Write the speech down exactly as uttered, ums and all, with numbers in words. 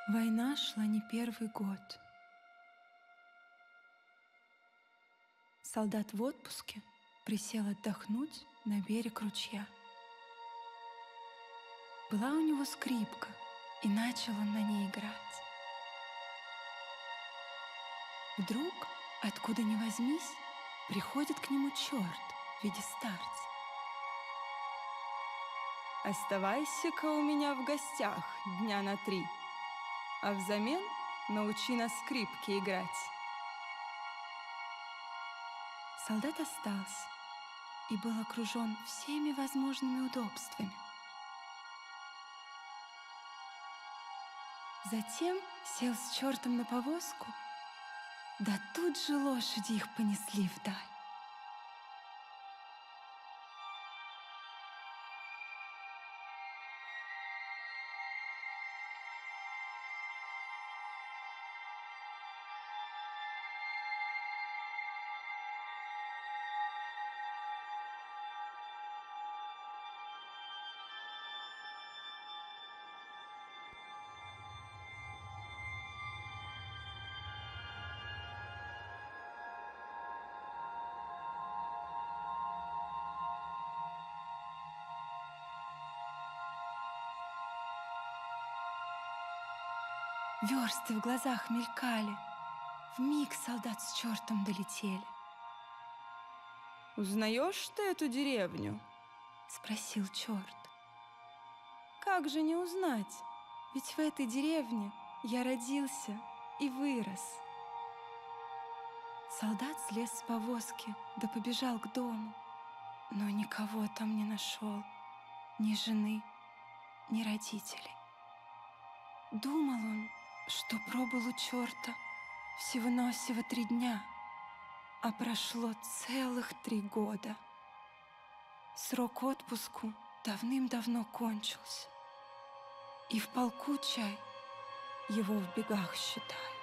Война шла не первый год. Солдат в отпуске присел отдохнуть на берег ручья. Была у него скрипка, и начал он на ней играть. Вдруг, откуда ни возьмись, приходит к нему черт в виде старца. «Оставайся-ка у меня в гостях дня на три, а взамен научи на скрипке играть». Солдат остался и был окружен всеми возможными удобствами. Затем сел с чертом на повозку, да тут же лошади их понесли вдаль. Версты в глазах мелькали, вмиг солдат с чертом долетели. «Узнаешь ты эту деревню?» — спросил черт. «Как же не узнать? Ведь в этой деревне я родился и вырос». Солдат слез с повозки, да побежал к дому, но никого там не нашел, ни жены, ни родителей. Думал он, что пробыл у черта всего-навсего три дня, а прошло целых три года. Срок отпуску давным-давно кончился, и в полку чай его в бегах считают.